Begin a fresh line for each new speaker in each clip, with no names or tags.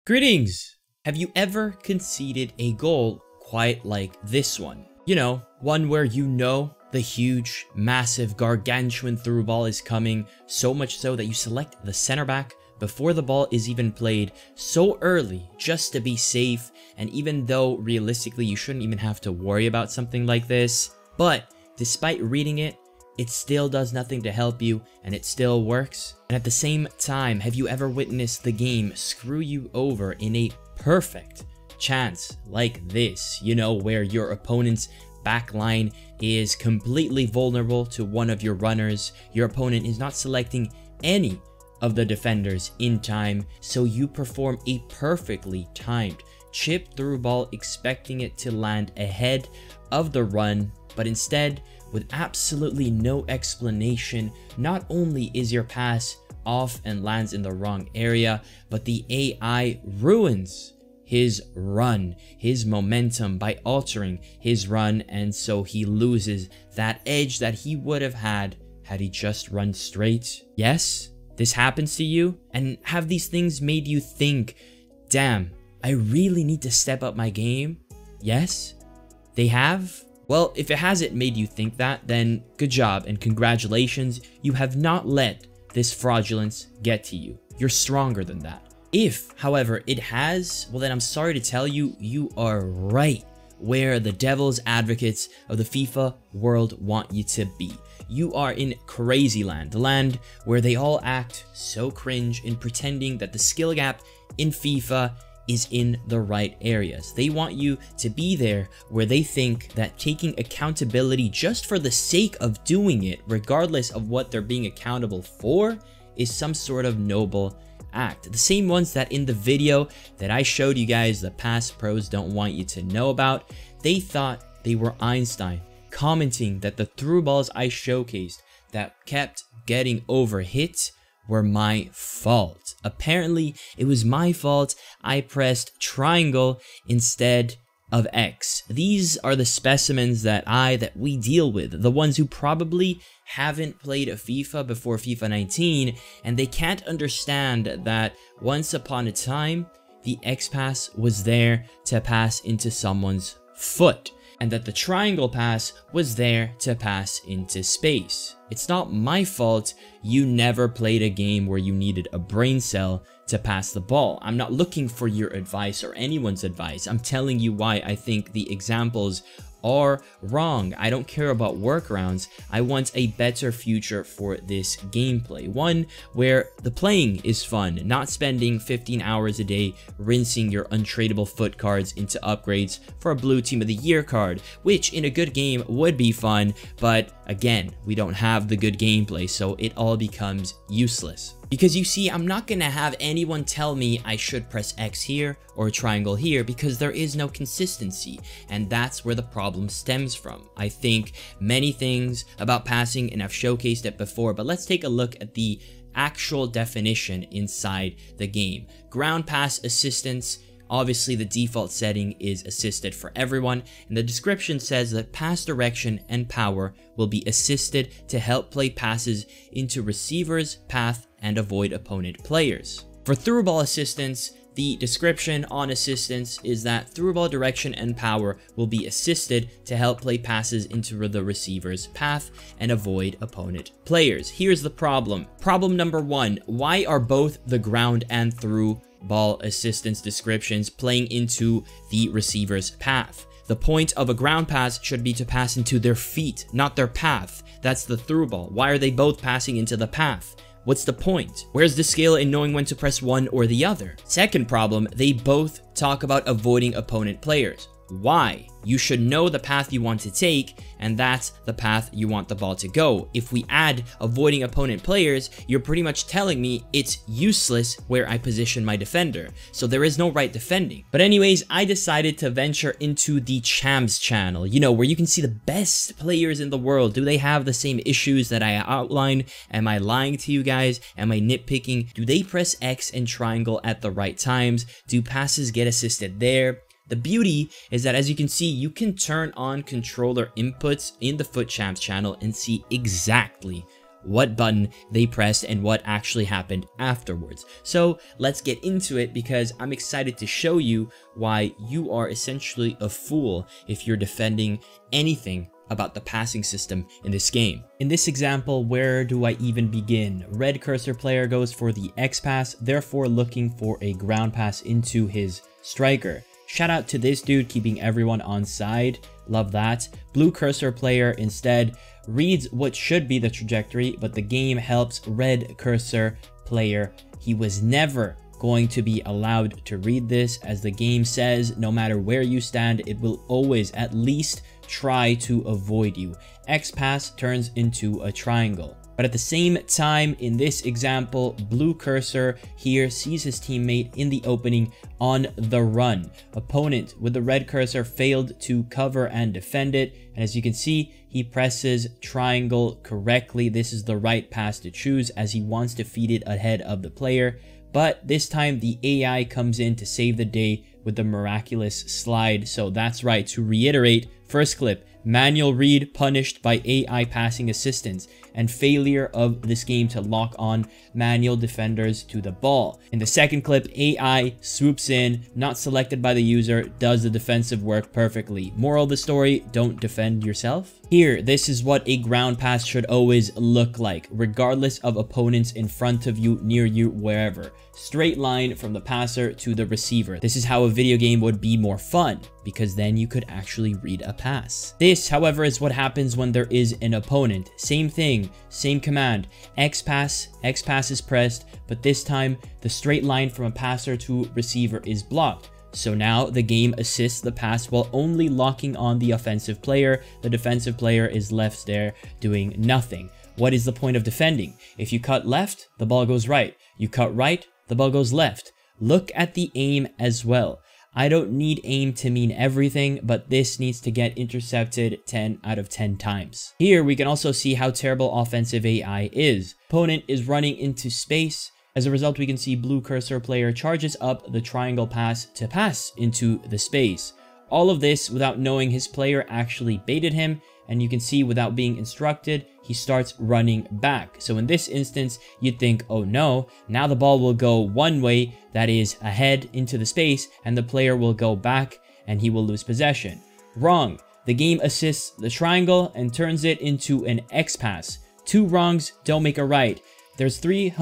Greetings! Have you ever conceded a goal quite like this one? You know, one where you know the huge, massive, gargantuan through ball is coming, so much so that you select the center back before the ball is even played so early just to be safe, and even though realistically you shouldn't even have to worry about something like this, but despite reading it, it still does nothing to help you, and it still works. And at the same time, have you ever witnessed the game screw you over in a perfect chance like this? You know, where your opponent's backline is completely vulnerable to one of your runners. Your opponent is not selecting any of the defenders in time, so you perform a perfectly timed chip through ball, expecting it to land ahead of the run, but instead, with absolutely no explanation, not only is your pass off and lands in the wrong area, but the AI ruins his run, his momentum, by altering his run, and so he loses that edge that he would have had he just run straight. Yes, this happens to you, and have these things made you think, damn, I really need to step up my game? Yes, they have. Well, if it hasn't made you think that, then good job and congratulations, you have not let this fraudulence get to you. You're stronger than that. If, however, it has, well then I'm sorry to tell you, you are right where the devil's advocates of the FIFA world want you to be. You are in crazy land, the land where they all act so cringe in pretending that the skill gap in FIFA is in the right areas. They want you to be there where they think that taking accountability just for the sake of doing it, regardless of what they're being accountable for, is some sort of noble act. The same ones that in the video that I showed you guys, the past pros don't want you to know about, they thought they were Einstein, commenting that the through balls I showcased that kept getting overhit were my fault. Apparently, it was my fault I pressed triangle instead of X. These are the specimens that we deal with, the ones who probably haven't played a FIFA before FIFA 19, and they can't understand that once upon a time, the X pass was there to pass into someone's foot, and that the triangle pass was there to pass into space. It's not my fault you never played a game where you needed a brain cell to pass the ball. I'm not looking for your advice or anyone's advice. I'm telling you why I think the examples are wrong. I don't care about workarounds. I want a better future for this gameplay. One where the playing is fun, not spending 15 hours a day rinsing your untradeable foot cards into upgrades for a blue team of the year card, which in a good game would be fun, but again, we don't have the good gameplay, so it all becomes useless. Because you see, I'm not gonna have anyone tell me I should press X here or triangle here, because there is no consistency, and that's where the problem stems from. I think many things about passing, and I've showcased it before, but let's take a look at the actual definition inside the game. Ground pass assistance. Obviously, the default setting is assisted for everyone, and the description says that pass direction and power will be assisted to help play passes into receivers' path and avoid opponent players. For through ball assistance, the description on assistance is that through ball direction and power will be assisted to help play passes into the receiver's path and avoid opponent players. Here's the problem. Problem number one, why are both the ground and through ball assistance descriptions playing into the receiver's path? The point of a ground pass should be to pass into their feet, not their path. That's the through ball. Why are they both passing into the path? What's the point? Where's the skill in knowing when to press one or the other? Second problem, they both talk about avoiding opponent players. Why? You should know the path you want to take, and that's the path you want the ball to go. If we add avoiding opponent players, you're pretty much telling me it's useless where I position my defender. So there is no right defending. But anyways, I decided to venture into the Champs channel, you know, where you can see the best players in the world. Do they have the same issues that I outlined? Am I lying to you guys? Am I nitpicking? Do they press X and triangle at the right times? Do passes get assisted there? The beauty is that, as you can see, you can turn on controller inputs in the FUT Champs channel and see exactly what button they pressed and what actually happened afterwards. So let's get into it, because I'm excited to show you why you are essentially a fool if you're defending anything about the passing system in this game. In this example, where do I even begin? Red cursor player goes for the X pass, therefore looking for a ground pass into his striker. Shout out to this dude keeping everyone on side. Love that. Blue cursor player instead reads what should be the trajectory, but the game helps red cursor player. He was never going to be allowed to read this, as the game says no matter where you stand, it will always at least try to avoid you. X pass turns into a triangle. But at the same time, in this example, blue cursor here sees his teammate in the opening on the run. Opponent with the red cursor failed to cover and defend it. And as you can see, he presses triangle correctly. This is the right pass to choose, as he wants to feed it ahead of the player. But this time the AI comes in to save the day with the miraculous slide. So that's right, to reiterate, first clip, manual read punished by AI passing assistance, and failure of this game to lock on manual defenders to the ball. In the second clip, AI swoops in, not selected by the user, does the defensive work perfectly. Moral of the story, don't defend yourself. Here, this is what a ground pass should always look like, regardless of opponents in front of you, near you, wherever. Straight line from the passer to the receiver. This is how a video game would be more fun, because then you could actually read a pass. This, however, is what happens when there is an opponent. Same thing, same command. X pass is pressed, but this time the straight line from a passer to receiver is blocked. So now the game assists the pass while only locking on the offensive player. The defensive player is left there doing nothing. What is the point of defending? If you cut left, the ball goes right. You cut right, the ball goes left. Look at the aim as well. I don't need aim to mean everything, but this needs to get intercepted 10 out of 10 times. Here we can also see how terrible offensive AI is. Opponent is running into space. As a result, we can see blue cursor player charges up the triangle pass to pass into the space. All of this without knowing his player actually baited him, and you can see without being instructed, he starts running back. So in this instance, you'd think, oh no, now the ball will go one way, that is ahead into the space, and the player will go back and he will lose possession. Wrong. The game assists the triangle and turns it into an X pass. Two wrongs don't make a right. There's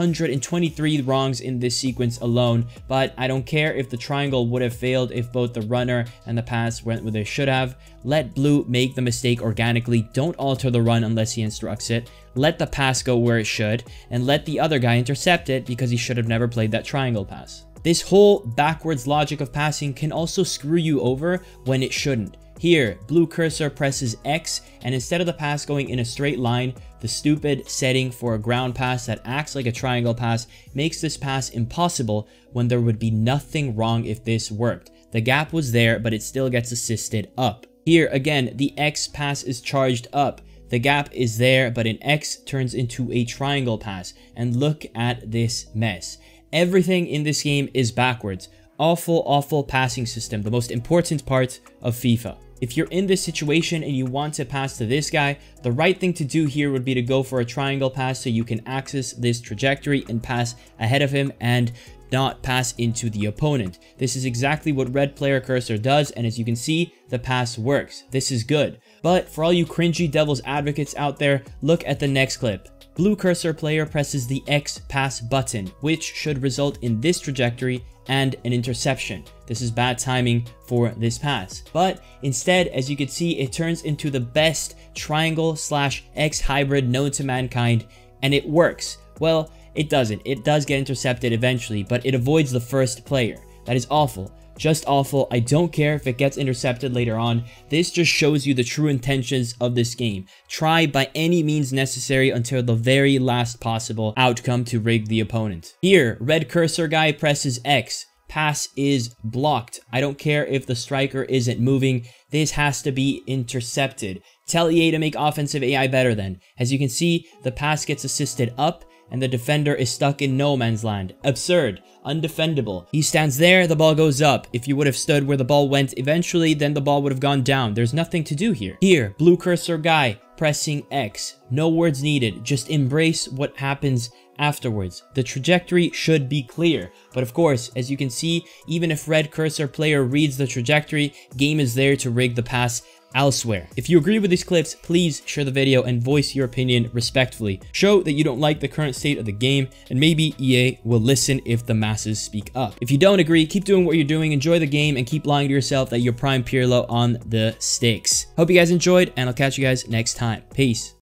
323 wrongs in this sequence alone, but I don't care if the triangle would have failed if both the runner and the pass went where they should have. Let blue make the mistake organically. Don't alter the run unless he instructs it. Let the pass go where it should, and let the other guy intercept it because he should have never played that triangle pass. This whole backwards logic of passing can also screw you over when it shouldn't. Here, blue cursor presses X, and instead of the pass going in a straight line, the stupid setting for a ground pass that acts like a triangle pass makes this pass impossible when there would be nothing wrong if this worked. The gap was there, but it still gets assisted up. Here, again, the X pass is charged up. The gap is there, but an X turns into a triangle pass. And look at this mess. Everything in this game is backwards. Awful, awful passing system, the most important part of FIFA. If you're in this situation and you want to pass to this guy, the right thing to do here would be to go for a triangle pass so you can access this trajectory and pass ahead of him and not pass into the opponent. This is exactly what red player cursor does, and as you can see, the pass works. This is good. But for all you cringy devil's advocates out there, look at the next clip. Blue cursor player presses the X pass button, which should result in this trajectory and an interception. This is bad timing for this pass. But instead, as you can see, it turns into the best triangle/X hybrid known to mankind, and it works. Well, it doesn't. It does get intercepted eventually, but it avoids the first player. That is awful. Just awful. I don't care if it gets intercepted later on. This just shows you the true intentions of this game. Try by any means necessary until the very last possible outcome to rig the opponent. Here, red cursor guy presses X. Pass is blocked. I don't care if the striker isn't moving. This has to be intercepted. Tell EA to make offensive AI better then. As you can see, the pass gets assisted up, and the defender is stuck in no man's land. Absurd. Undefendable. He stands there, the ball goes up. If you would have stood where the ball went eventually, then the ball would have gone down. There's nothing to do here. Here, blue cursor guy, pressing X. No words needed. Just embrace what happens afterwards. The trajectory should be clear. But of course, as you can see, even if red cursor player reads the trajectory, game is there to rig the pass elsewhere. If you agree with these clips, please share the video and voice your opinion respectfully. Show that you don't like the current state of the game, and maybe EA will listen if the masses speak up. If you don't agree, keep doing what you're doing, enjoy the game, and keep lying to yourself that you're Prime Pirlo on the stakes. Hope you guys enjoyed, and I'll catch you guys next time. Peace.